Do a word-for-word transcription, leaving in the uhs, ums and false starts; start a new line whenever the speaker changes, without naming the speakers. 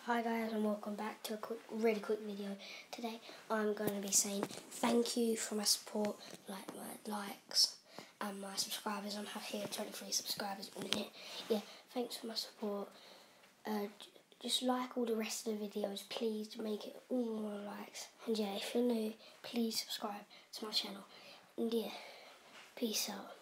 Hi guys, and welcome back to a quick, really quick video. Today I'm going to be saying thank you for my support, like my likes and my subscribers. I have here twenty-three subscribers in it. Yeah, thanks for my support. Uh, just like all the rest of the videos, please make it all more likes. And yeah, if you're new, please subscribe to my channel. And yeah, peace out.